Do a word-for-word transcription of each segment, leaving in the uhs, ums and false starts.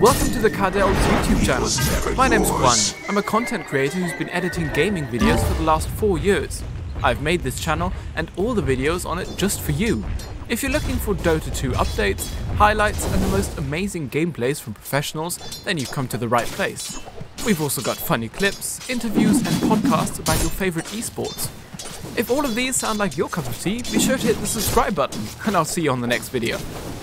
Welcome to the Cardell's YouTube channel. My name's Juan. I'm a content creator who's been editing gaming videos for the last four years. I've made this channel and all the videos on it just for you. If you're looking for Dota two updates, highlights and the most amazing gameplays from professionals, then you've come to the right place. We've also got funny clips, interviews and podcasts about your favorite esports. If all of these sound like your cup of tea, be sure to hit the subscribe button and I'll see you on the next video.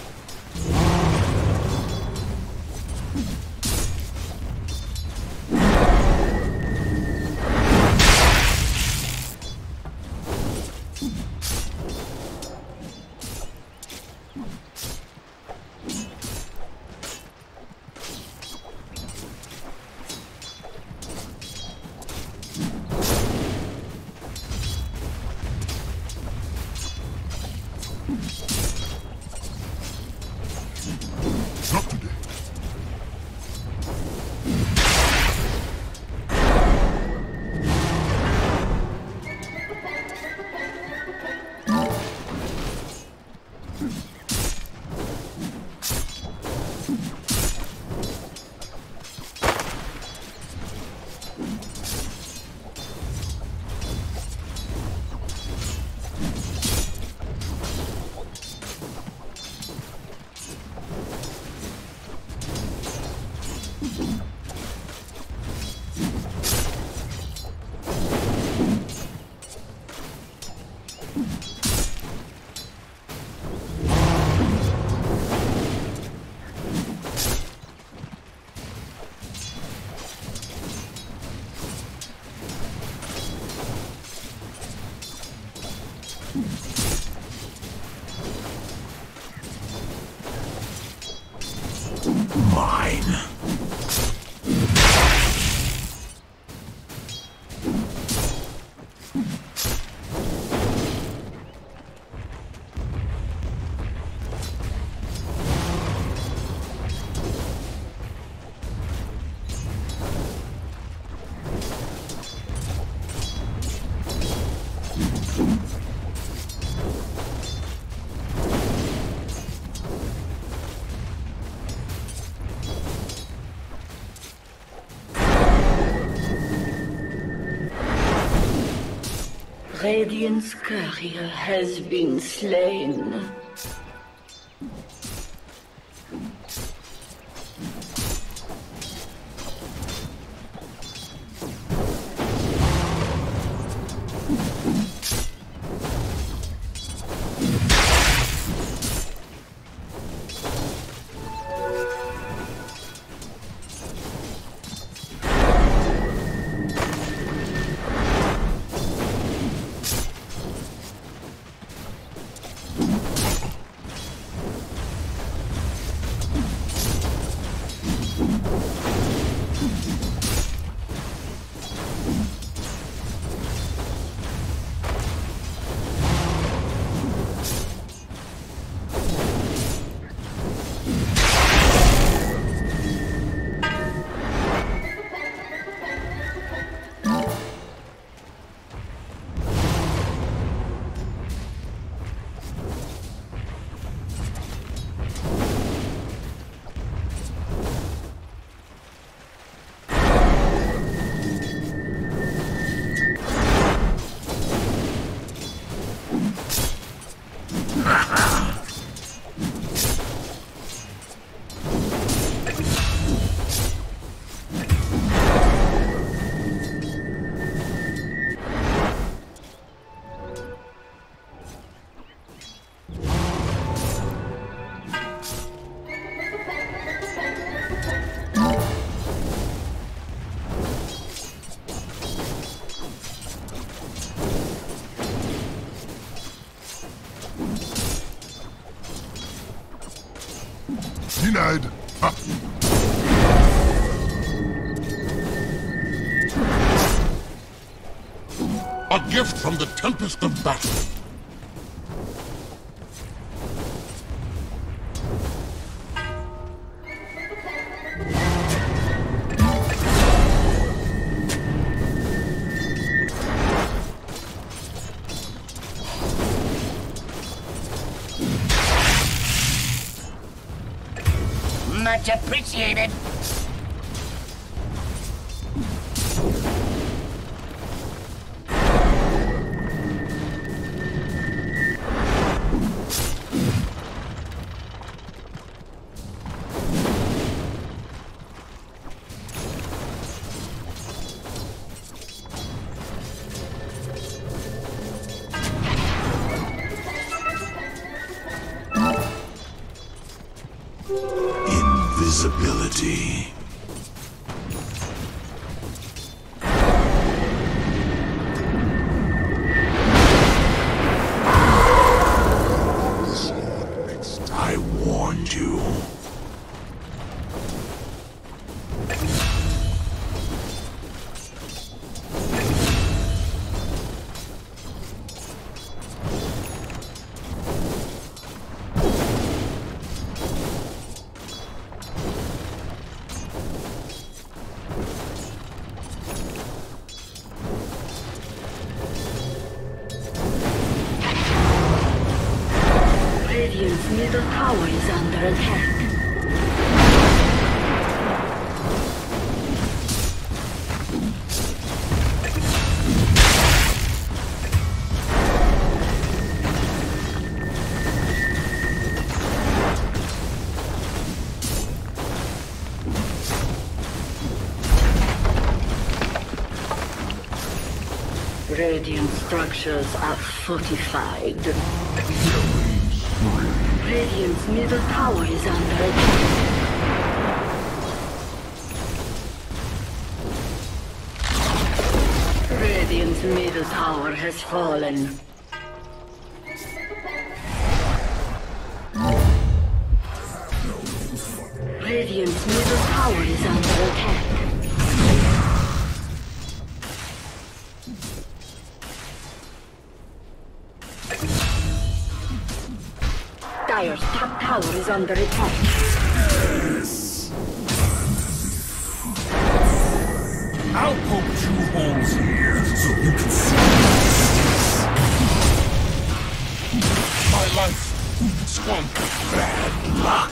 Not today. Mine. Radiant's courier has been slain. Denied. Ha. A gift from the tempest of battle. Much appreciated. Invisibility. I warned you. Radiant's middle tower is under attack. Radiant structures are fortified. Radiant's middle tower is under attack. Radiant's middle tower has fallen. Radiant's middle tower is under attack. Dire's top tower is under attack. Yes. I'll poke two holes here so you can see. My life squandered. Bad luck.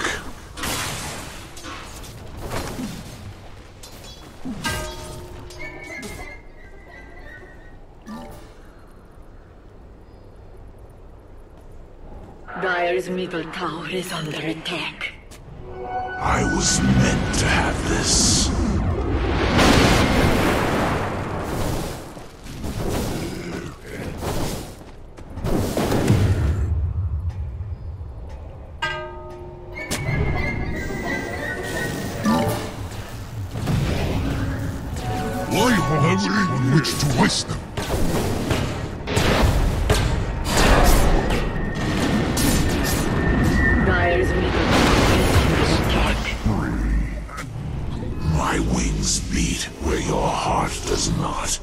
Dire's middle tower is under attack. I was meant to have this. Why have we on which to waste them? Dire's middle tower is under attack. My wings beat where your heart does not.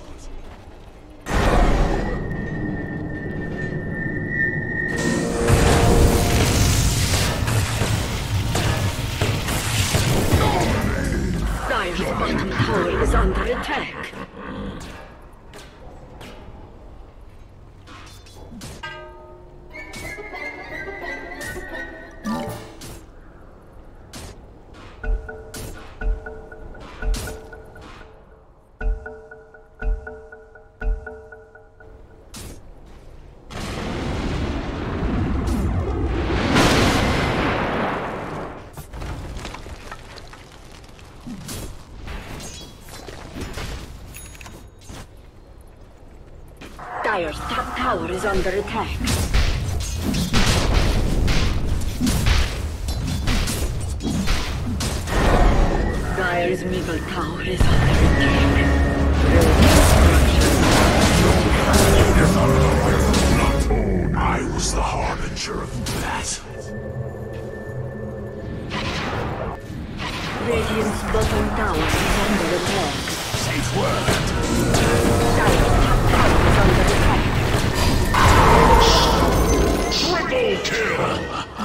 Dire's bottom tower is under attack. Dire's top tower is under attack. Dire's middle tower is under attack. I was the harbinger of that. Radiant's bottom tower is under attack. Safe word. Dire's top tower is under attack. Triple kill.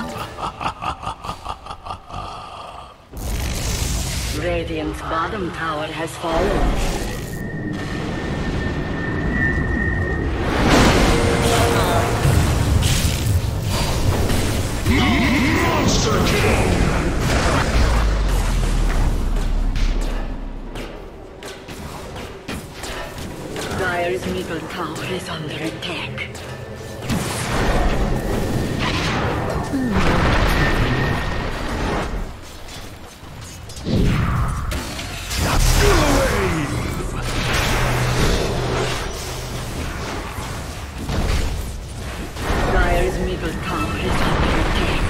Radiant's bottom tower has fallen. Monster kill. middle tower is under attack. Dire's middle tower is under attack.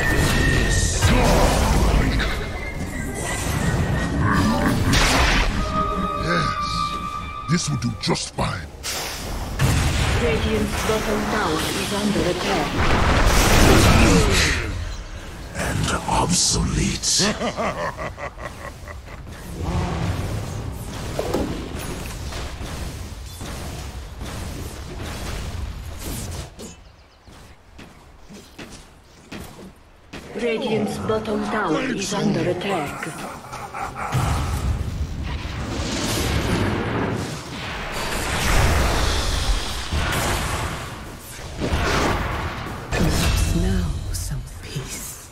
Yes, this will do just fine. Radiant's bottom tower is under attack. And obsolete. Radiant's bottom tower is under attack. Now some peace.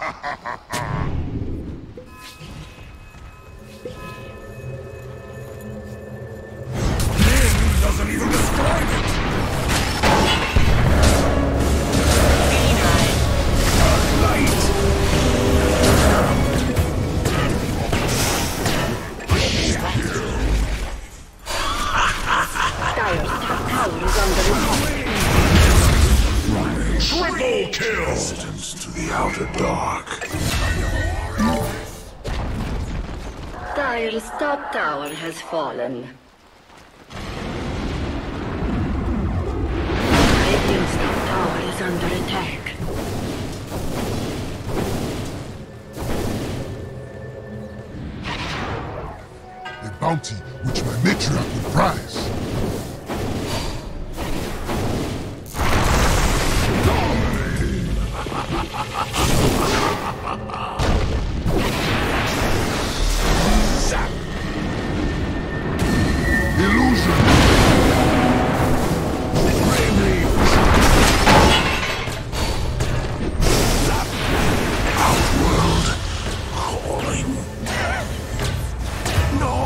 Doesn't even describe it! Triple kill! Distance to the outer dark. Dire's top tower has fallen. Radiant's top tower is under attack. A bounty which my matriarch would prize. Illusion! Outworld calling. No!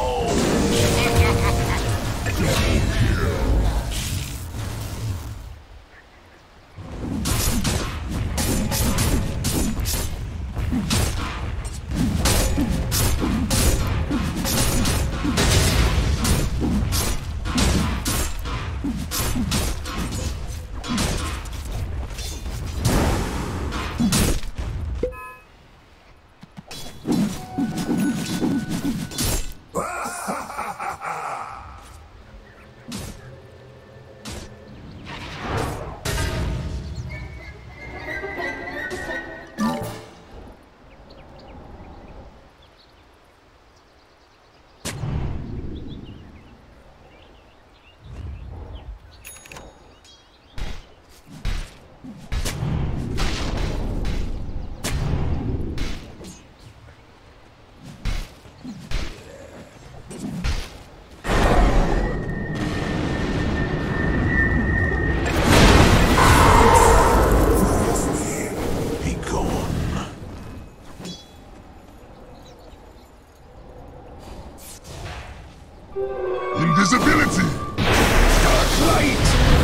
Invisibility! Dark light!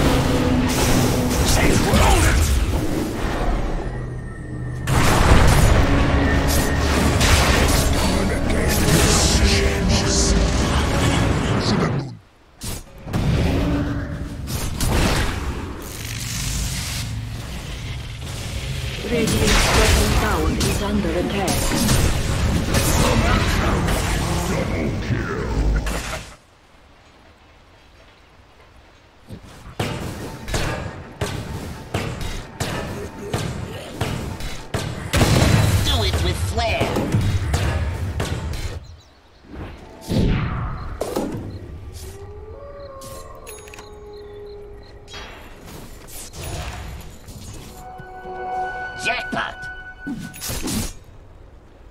Safe world! Should have known. Radiant's bottom tower is under attack. Double kill. Do it with flair. Jackpot.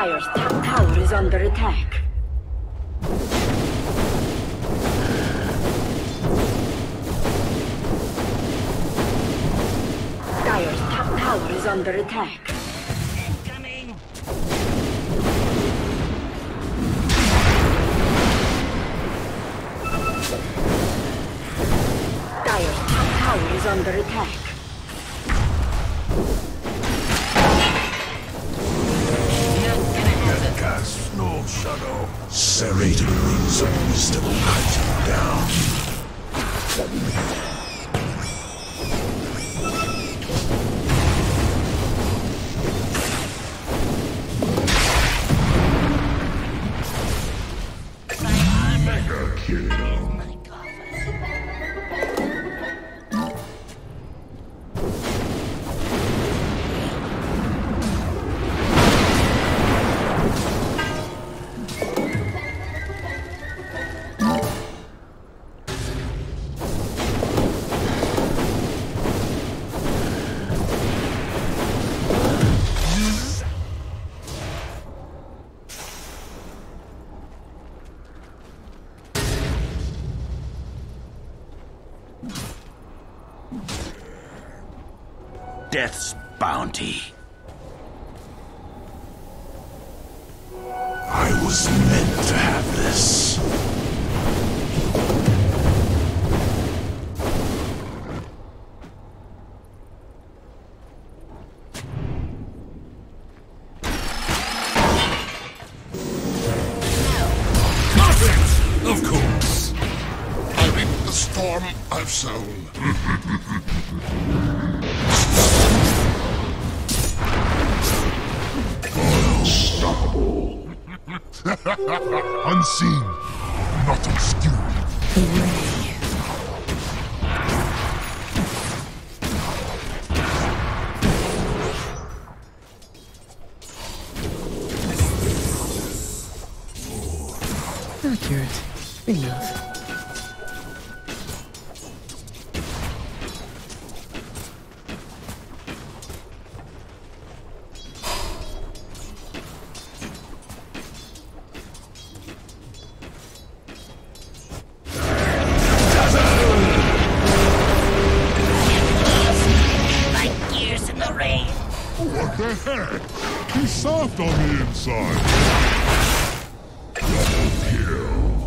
Dire's top tower is under attack. Dire's top tower is under attack. Incoming! Dire's top tower is under attack. Cast no shadow. Serrated rings of wisdom cut you down. Mega kill. Death's bounty. I was meant to have this. Perfect! Of course. I reap the storm I've sown. Unstoppable. Unseen, not obscured. Accurate. Enough. What the heck? He's soft on the inside. Double kill.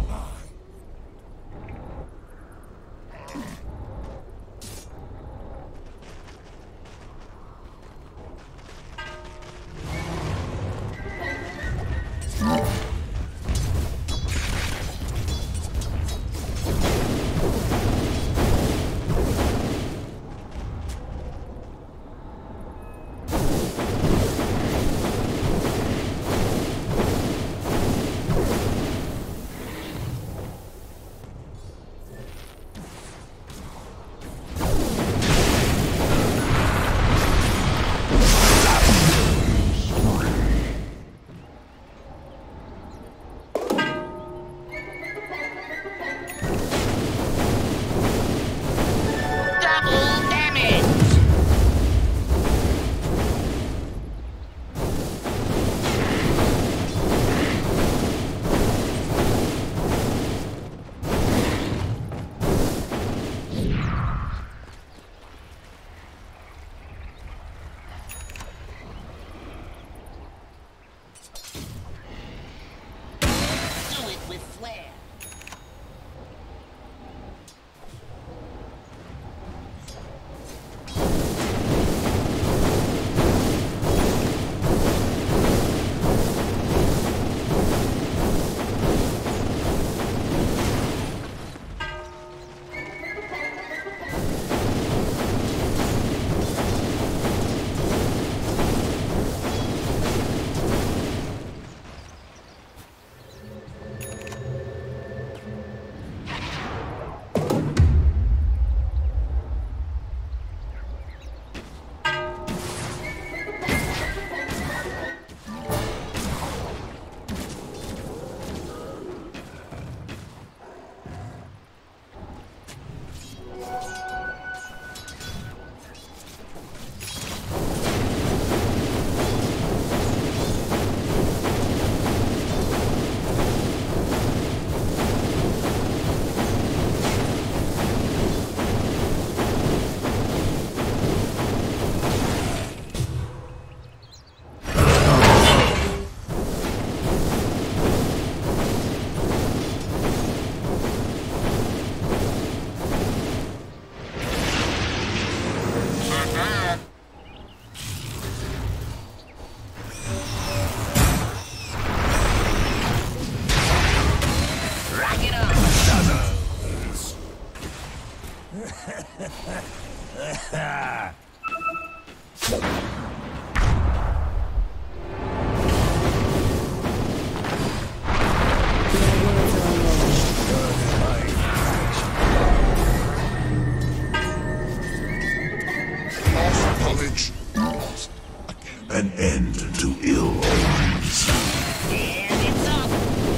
Knowledge. An end to ill omens. And it's up.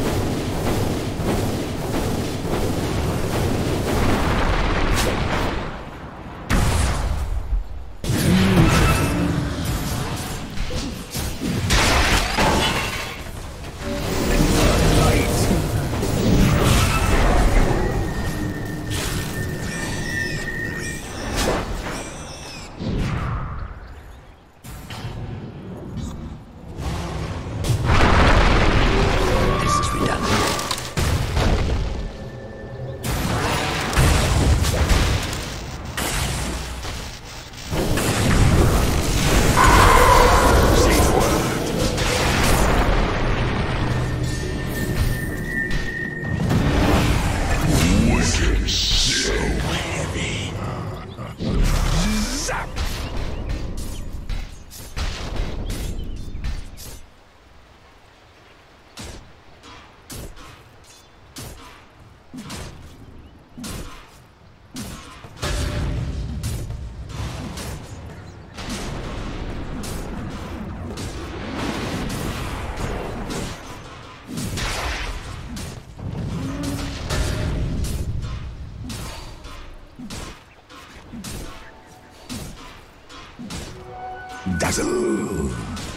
Dazzle!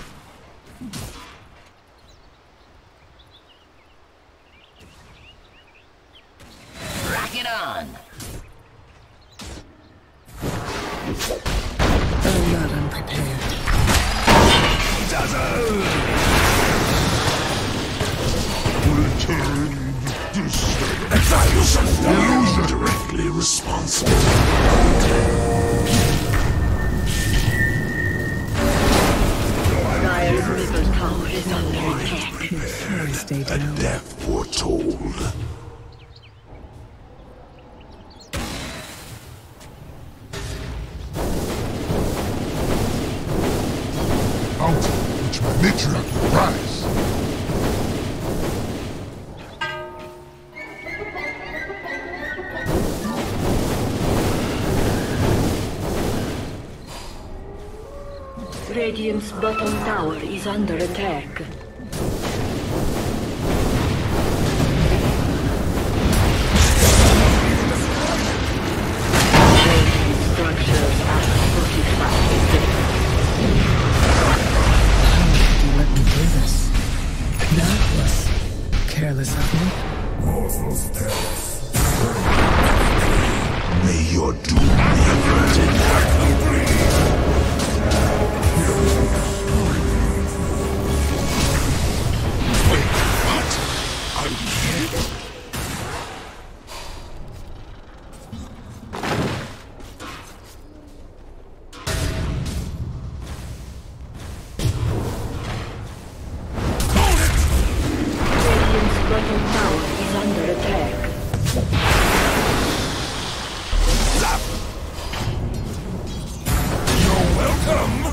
Rock it on. I'm not unprepared. Dazzle! Return to serve. Exile illusion directly responsible. Dire's middle tower is under attack. Please stay A down. death foretold. Out which my matriarch will rise. Radiant's bottom tower is under attack. Radiant structures are fortified. You let me do this. That was careless of me. May your doom be averted. Radiant's bottom tower is under attack. You're welcome.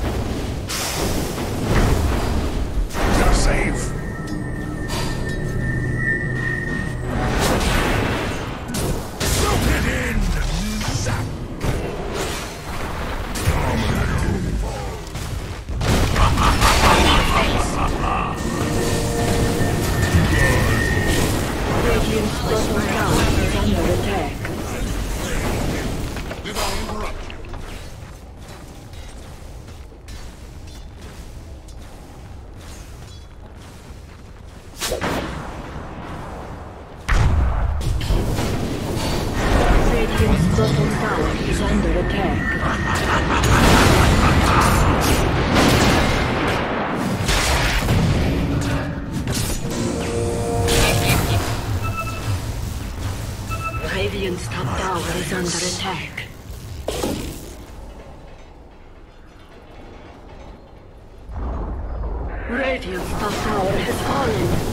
You're safe. Soak it in. Zap. Radiant's bottom tower is under attack. Did I interrupt you? Radiant's bottom tower is under attack. Radiant's top tower is under attack. Radiant's top tower has fallen.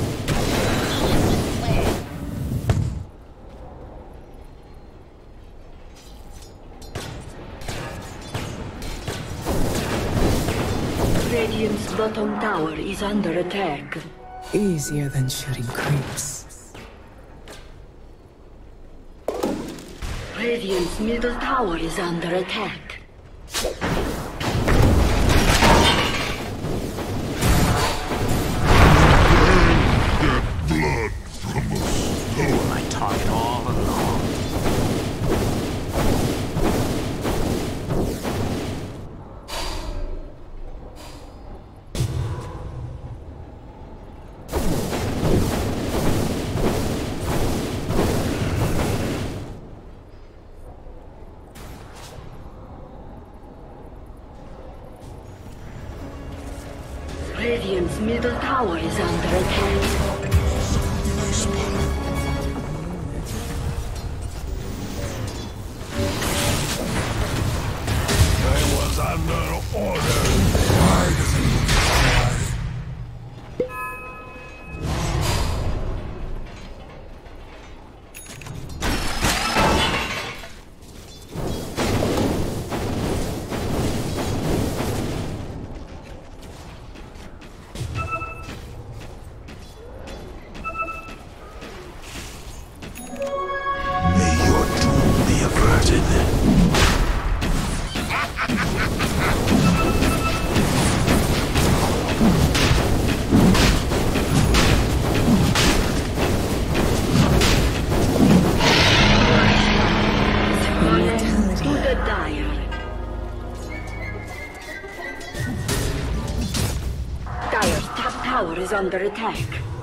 Radiant's bottom tower is under attack. Easier than shooting creeps. Radiant's middle tower is under attack. Blood from us. You were my target all along. Radiant's middle tower is under attack. I was under order. May your doom be averted. To the Dire. Dire's top tower is under attack.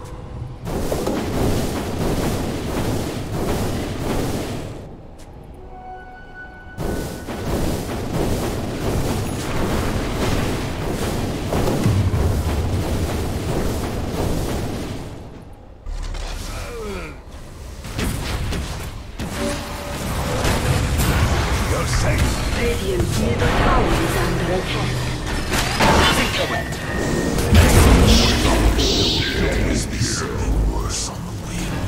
You're safe. Radiant's middle tower is under attack. Always be something worse on the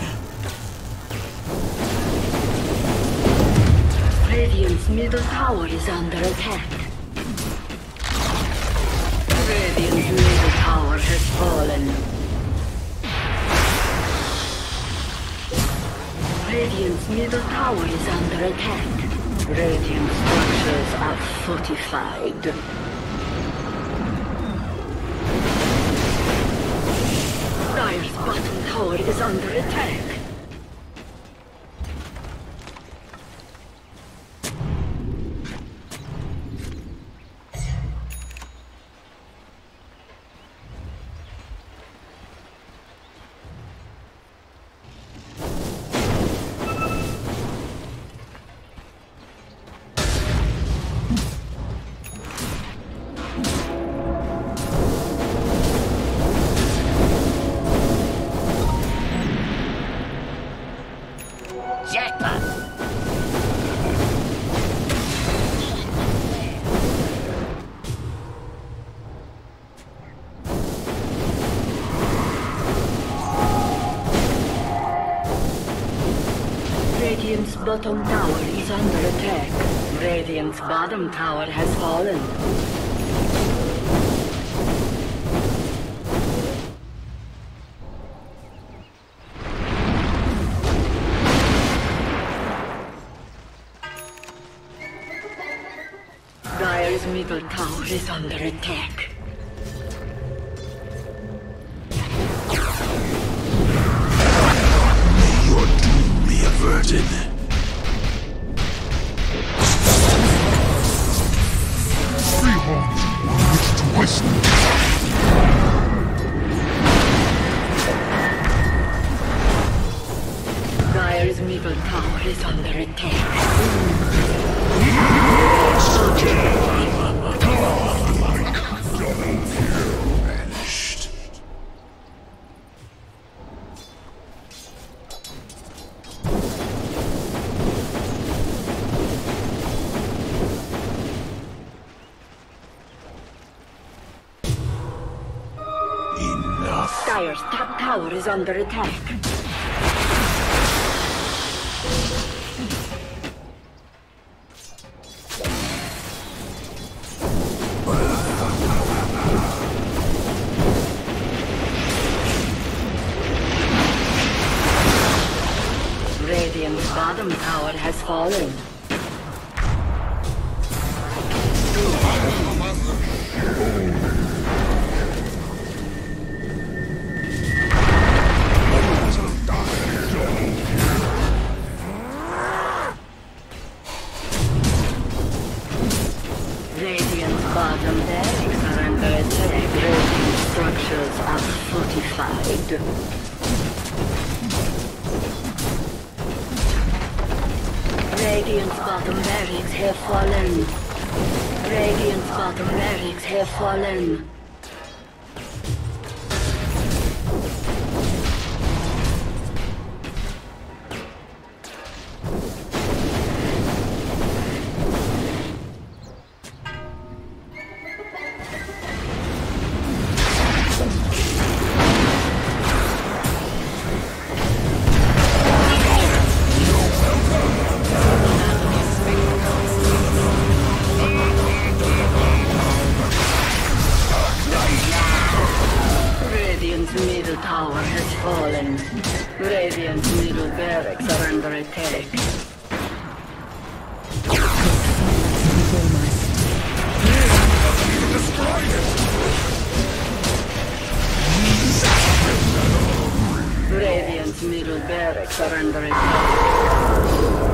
wing. Radiant's middle tower is under attack. Radiant's middle tower has fallen. Radiant's middle tower is under attack. Radiant structures are fortified. Dire's bottom tower is under attack. Jackpot! Radiant's bottom tower is under attack. Radiant's bottom tower has fallen. Dire's middle tower is under attack. May your doom be averted. Three homes on which to whistle. Dire's middle tower is under attack. Vanished. Enough. Dire's top tower is under attack. tower has fallen. Radiant's bottom barracks are under attack. Radiant structures are fortified. Radiant's bottom barracks have fallen. Radiant's bottom barracks have fallen. Middle tower has fallen. Radiant's middle barracks are under attack. Radiant's middle barracks are under attack.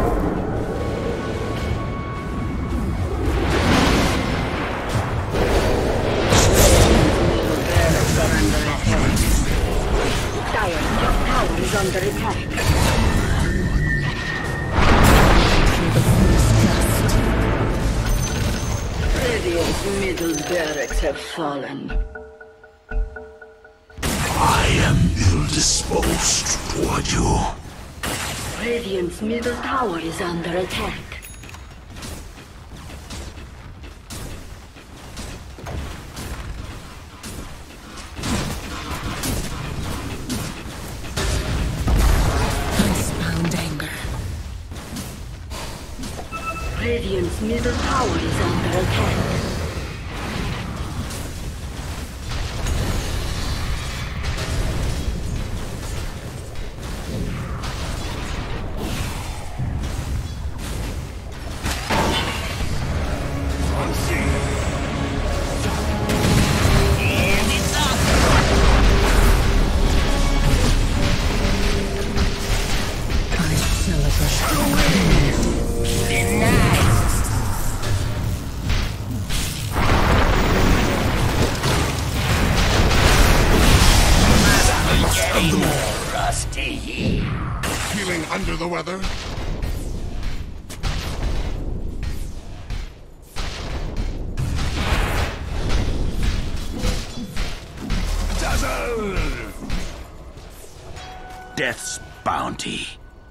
Is under attack. Radiant's middle barracks have fallen. I am ill-disposed toward you. Radiant's middle tower is under attack. Radiant's middle tower is under attack. Feeling under the weather? Dazzle! Death's bounty.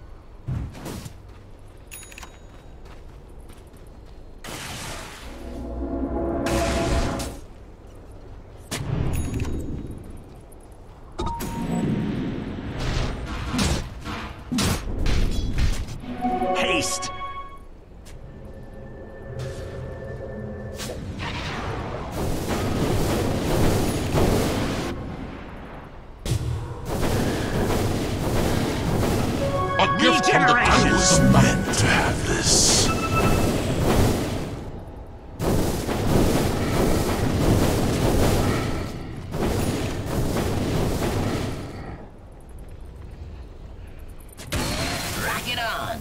Haste! A gift from the I was meant to have this. Rock it on.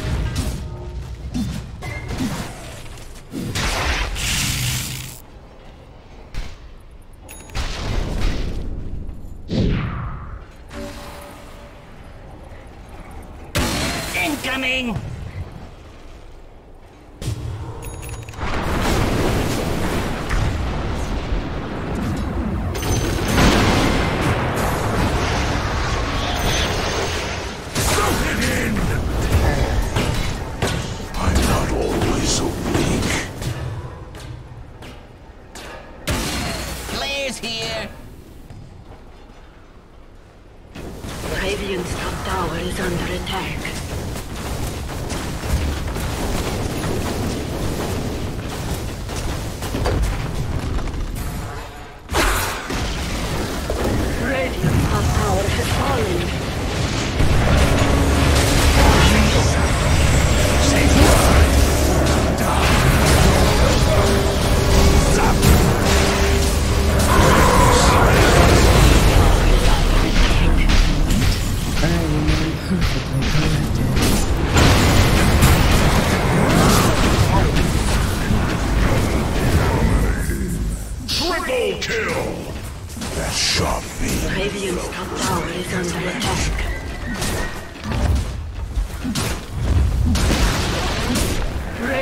Incoming! I'm not always so weak. Players here. Radiant's top tower is under attack.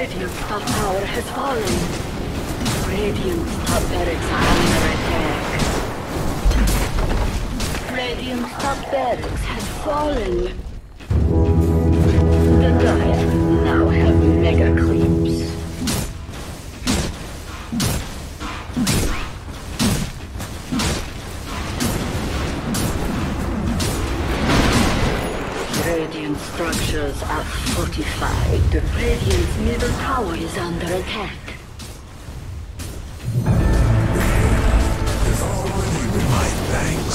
Radiant's top tower has fallen. Radiant's top barracks are under attack. Radiant's top barracks has fallen. The Dire now have mega creeps. Radiant structures are fortified. Radiant's middle tower is under attack. My thanks.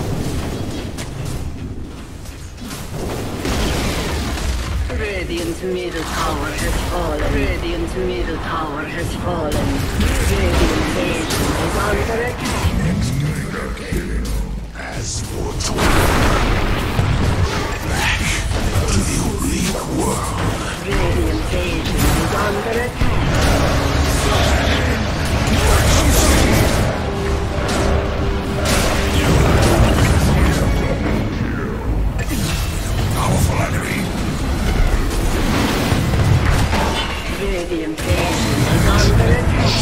Radiant's middle tower has fallen. Radiant's middle tower has fallen. Radiant's nation is under attack. As for back to the oblique world. Radiant's nation is under attack. Powerful enemy. Radiant nation is under attack.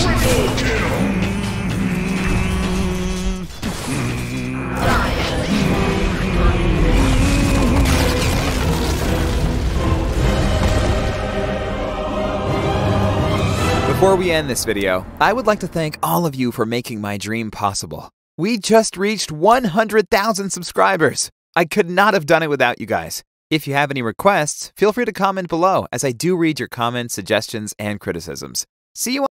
Before we end this video, I would like to thank all of you for making my dream possible. We just reached one hundred thousand subscribers. I could not have done it without you guys. If you have any requests, feel free to comment below, as I do read your comments, suggestions, and criticisms. See you